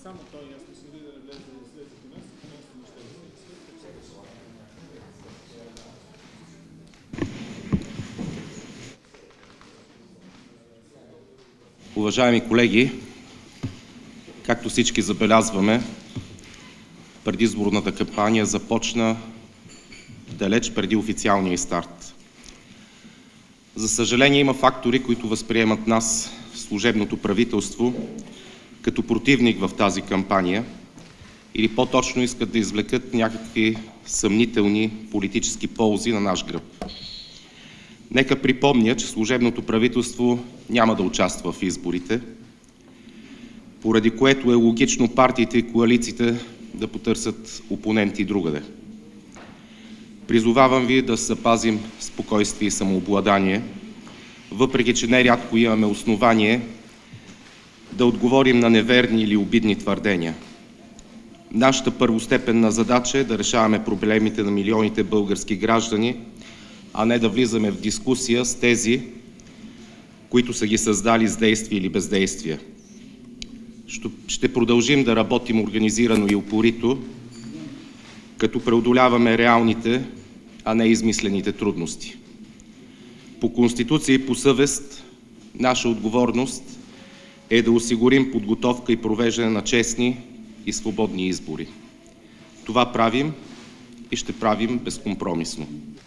Само той ясно си да влезе след нас, Уважаеми колеги, както всички забелязваме, предизборната кампания започна далеч преди официалния старт. За съжаление, има фактори, които възприемат нас, служебното правителство, като противник в тази кампания или по-точно искат да извлекат някакви съмнителни политически ползи на наш гръб. Нека припомня, че служебното правителство няма да участва в изборите, поради което е логично партиите и коалициите да потърсят опоненти другаде. Призовавам ви да запазим спокойствие и самообладание, въпреки че нерядко имаме основание да отговорим на неверни или обидни твърдения. Нашата първостепенна задача е да решаваме проблемите на милионите български граждани, а не да влизаме в дискусия с тези, които са ги създали с действие или бездействие. Ще продължим да работим организирано и упорито, като преодоляваме реалните, а не измислените трудности. По Конституция и по съвест, наша отговорност е да осигурим подготовка и провеждане на честни и свободни избори. Това правим и ще правим безкомпромисно.